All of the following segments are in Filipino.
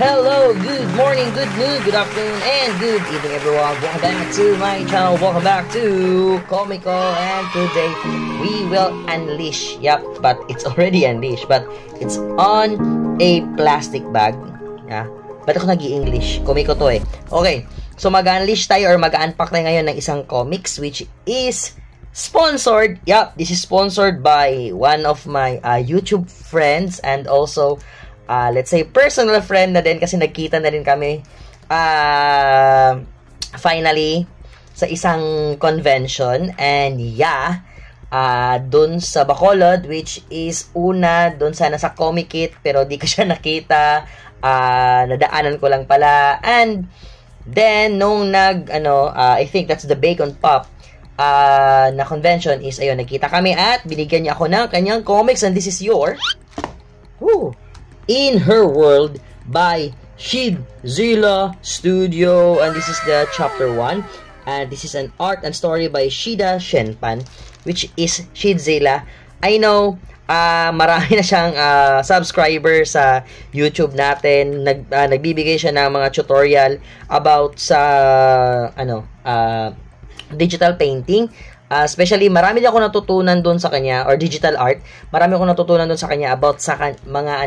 Hello, good morning, good noon, good afternoon, and good evening everyone. Welcome back to my channel. Welcome back to Comico, and today we will unleash. Yep, but it's already unleashed, but it's on a plastic bag. Yeah, ba't ako nag-i-English? Comico to eh. Okay, so mag-unleash tayo or mag-unpack tayo ngayon ng isang comics which is sponsored. Yep, this is sponsored by one of my YouTube friends and also let's say personal friend na din kasi nagkita na rin kami finally sa isang convention, and yeah, dun sa Bacolod, which is una dun sana sa Comic-It pero di ko siya nakita, nadaanan ko lang pala, and then nung I think that's the Bacon Pop na convention is ayun, nagkita kami at binigyan niya ako ng kanyang comics, and this is your In Her World by Shidzilla Studio, and this is the chapter 1, and this is an art and story by Shida Shenpan, which is Shidzilla. I know marami na siyang subscriber sa YouTube natin. Nagbibigay siya ng mga tutorial about sa digital painting. Especially, marami din ako natutunan doon sa kanya, or digital art. Marami ako natutunan doon sa kanya about sa mga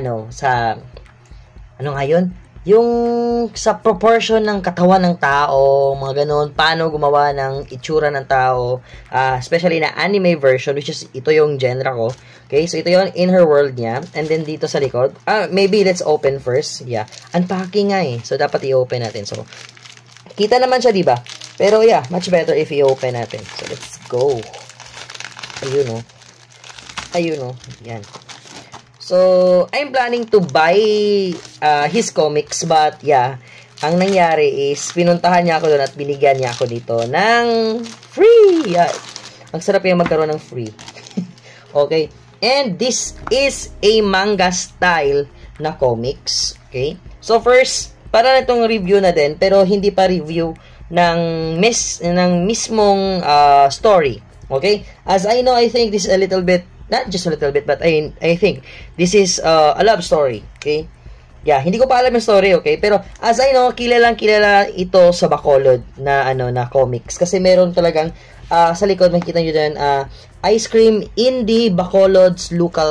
yung sa proportion ng katawan ng tao, mga ganun, paano gumawa ng itsura ng tao, especially na anime version, which is ito yung genre ko. Okay, so ito yung In Her World niya, and then dito sa likod, maybe let's open first. Yeah, unpacking nga eh, so dapat i-open natin. So, kita naman siya, diba? Pero yeah, much better if i-open natin. So, let's go. Ayun o. Ayun o. Yan. So, I'm planning to buy his comics, but yeah, ang nangyari is, pinuntahan niya ako doon at binigyan niya ako dito ng free. Yeah. Ang sarap yung magkaroon ng free. Okay. And this is a manga style na comics. Okay. So, first, para na itong review na din, pero hindi pa review ng mismong story. Okay? As I know, I think this is a little bit, not just a little bit, but I think this is a love story. Okay? Yeah, hindi ko pa alam yung story, okay? Pero as I know, kilalang kilala ito sa Bacolod na na comics, kasi meron talagang sa likod makikita niyo din Ice Cream Indie Bacolod's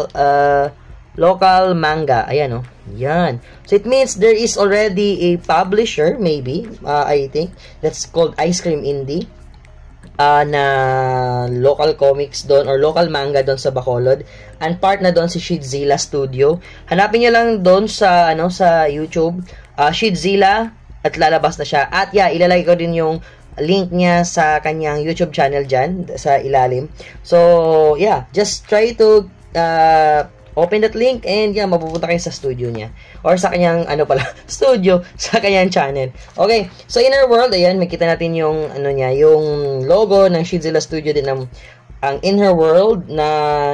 local manga. Ayan, oh. Yan. So, it means there is already a publisher, maybe, I think, that's called Ice Cream Indie, na local comics doon, or local manga doon sa Bacolod. And part na doon si Shidzilla Studio. Hanapin niyo lang doon sa, sa YouTube, Shidzilla, at lalabas na siya. At, yeah, ilalagay ko din yung link niya sa kanyang YouTube channel dyan, sa ilalim. So, yeah, just try to, open that link, and yeah, mapupunta kayo sa studio niya. Or sa kanyang, studio, sa kanyang channel. Okay, so In Her World, ayan, makita natin yung, yung logo ng Shidzilla Studio din ng, ang In Her World na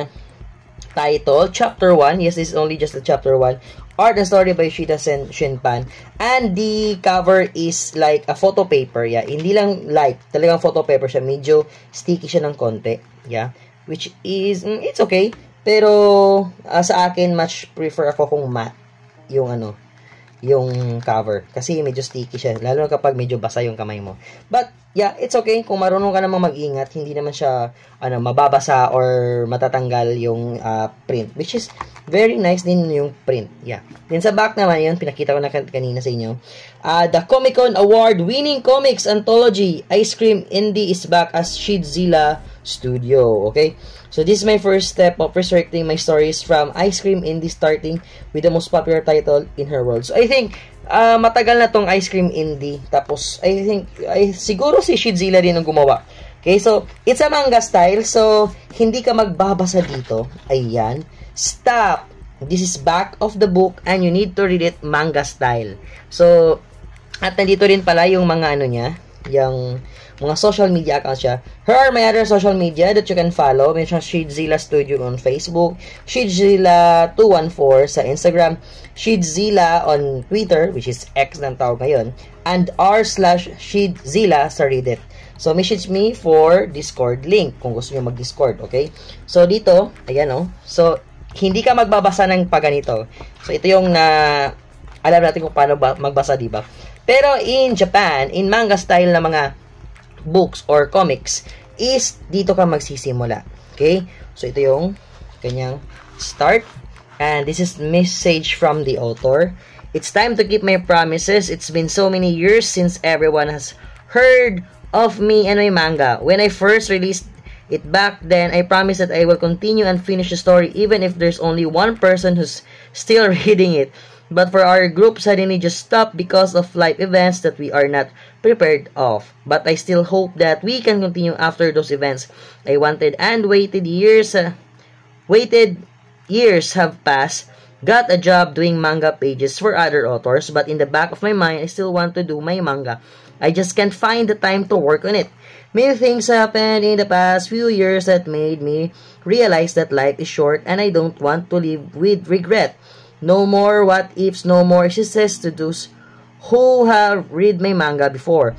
title, Chapter 1. Yes, this is only just the Chapter 1. Art and story by Shida Shenpan. And the cover is like a photo paper, yeah. Hindi lang light, talagang photo paper siya. Medyo sticky siya ng konti, yeah. Which is, it's okay. Pero, sa akin, much prefer ako kung matte yung yung cover. Kasi medyo sticky siya. Lalo kapag medyo basa yung kamay mo. But, yeah, it's okay. Kung marunong ka namang mag-ingat, hindi naman siya, mababasa or matatanggal yung print. Which is, very nice din yung print. Yeah. Then sa back naman, yun, pinakita ko na kanina sa inyo. The Comic-Con Award-winning comics anthology, Ice Cream Indie is back as Shidzilla Studio. Okay? So, this is my first step of resurrecting my stories from Ice Cream Indie, starting with the most popular title, In Her World. So, I think, matagal na tong Ice Cream Indie. Tapos, I think, siguro si Shidzilla din ang gumawa. Okay, so, it's a manga style. So, hindi ka magbabasa dito. Ayan. Stop! This is back of the book and you need to read it manga style. So, at nandito rin pala yung mga niya, yung mga social media accounts siya. Here are my other social media that you can follow. May Shidzilla Studio on Facebook, Shidzilla214 sa Instagram, Shidzilla on Twitter, which is X ng tawag ngayon, and r/Shidzilla sa Reddit. So, message me for Discord link kung gusto nyo mag-Discord, okay? So, dito, ayan, oh. So, hindi ka magbabasa ng paganito. So, ito yung alam natin kung paano magbasa, diba? Pero in Japan, in manga style na mga books or comics, is dito ka magsisimula. Okay? So, ito yung kanyang start. And this is message from the author. It's time to keep my promises. It's been so many years since everyone has heard of me and my manga. When I first released it back then, I promised that I will continue and finish the story even if there's only one person who's still reading it. But for our group suddenly just stopped because of life events that we are not prepared of. But I still hope that we can continue after those events. I wanted and waited years have passed, got a job doing manga pages for other authors, but in the back of my mind, I still want to do my manga. I just can't find the time to work on it. Many things happened in the past few years that made me realize that life is short and I don't want to live with regret. No more what ifs, no more excuses to those who have read my manga before.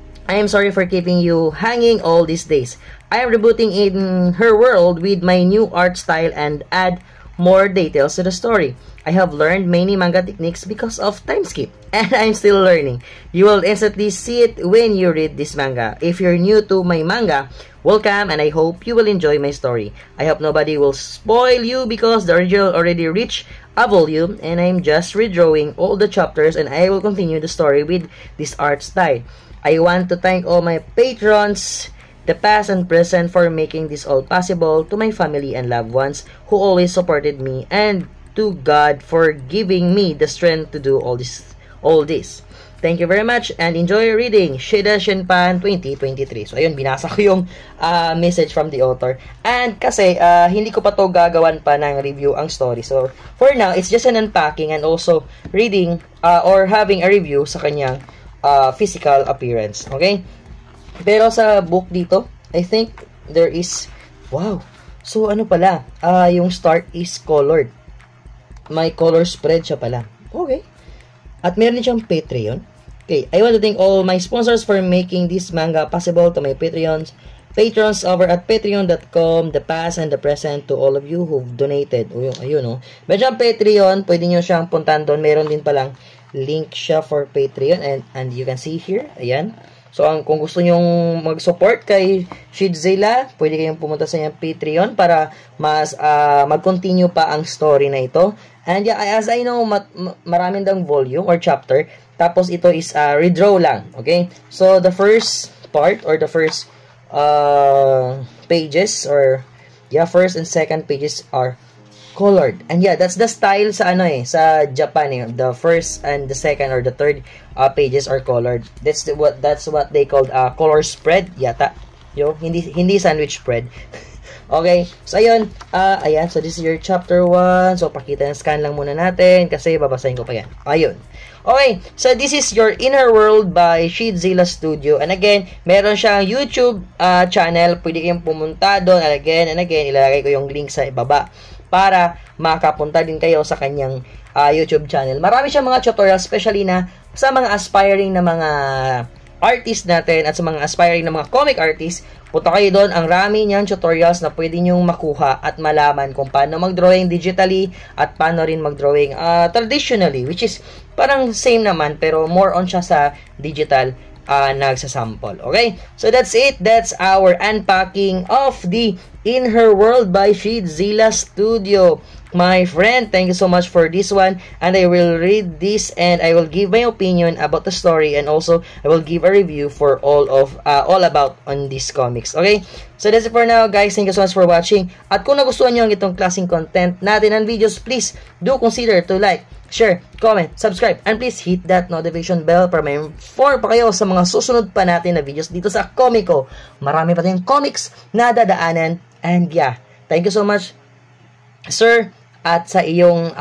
I am sorry for keeping you hanging all these days. I am rebooting in her world with my new art style and add more details to the story. I have learned many manga techniques because of time skip, and I'm still learning. You will instantly see it when you read this manga. If you're new to my manga, welcome, and I hope you will enjoy my story. I hope nobody will spoil you because the original already reached a volume, and I'm just redrawing all the chapters, and I will continue the story with this art style. I want to thank all my patrons, the past and present, for making this all possible, to my family and loved ones who always supported me, and to God for giving me the strength to do all this. Thank you very much and enjoy reading Shida Shenpan 2023. So ayun, binasa ko yung message from the author. And kasi hindi ko pa to gagawan pa ng review ang story. So for now, it's just an unpacking and also reading or having a review sa kanyang physical appearance. Okay? Pero sa book dito, I think there is, wow. So ano pala, yung start is colored. May color spread siya pala. Okay. At meron din siyang Patreon. Okay, I want to thank all my sponsors for making this manga possible, to my patrons over at patreon.com, the past and the present, to all of you who've donated. O, ayun, no. Meron siyang Patreon, pwede nyo siyang puntahan doon. Meron din palang link siya for Patreon, and you can see here, ayan. So, kung gusto nyong mag-support kay Shidzilla, pwede kayong pumunta sa iyang Patreon para mas mag-continue pa ang story na ito. And yeah, as I know, maraming dang volume or chapter. Tapos ito is redraw lang. Okay? So, the first part or the first pages or yeah, first and second pages are colored. And yeah, that's the style sa sa Japan eh. The first and the second or the third pages are colored. That's what they called color spread yata. Yo, hindi sandwich spread. Okay, so ayun, ayan, so this is your chapter 1. So pakita ng scan lang muna natin kasi babasahin ko pa yan. Ayun. Okay, so this is your Inner World by Shidzilla Studio. And again, meron siyang YouTube channel. Pwede kayong pumunta doon. And again, ilalagay ko yung link sa ibaba para makapunta din kayo sa kanyang YouTube channel. Marami siyang mga tutorials, especially na sa mga aspiring na mga artist natin at sa mga aspiring na mga comic artists. Punta kayo doon, ang rami niyang tutorials na pwede nyong makuha at malaman kung paano mag-drawing digitally at paano rin mag-drawing traditionally, which is parang same naman pero more on siya sa digital nagsasample. Okay? So that's it. That's our unpacking of the In Her World by Shidzilla Studio. My friend, thank you so much for this one, and I will read this and I will give my opinion about the story, and also I will give a review for all about on these comics. Okay, so that's it for now, guys. Thank you so much for watching. At kung nagustuhan nyo ang itong klaseng content natin and videos, please do consider to like, share, comment, subscribe, and please hit that notification bell para may inform pa kayo sa mga susunod pa natin na videos dito sa Comico. Marami pa tayong comics na dadaanan, and yeah, thank you so much, sir, at sa iyong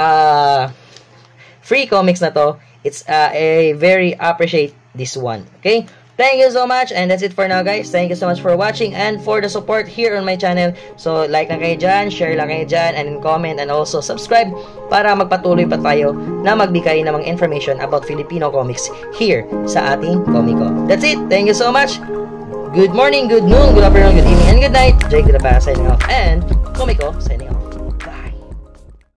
free comics na to. It's a very appreciate this one. Okay, thank you so much, and that's it for now, guys. Thank you so much for watching and for the support here on my channel. So like lang kayo dyan, share lang kayo dyan, and comment, and also subscribe para magpatuloy pa tayo na magbigay ng mga information about Filipino comics here sa ating Comico. That's it. Thank you so much. Good morning, good noon, good afternoon, good evening, and good night. Jake De La Paz signing off, and Comico signing off.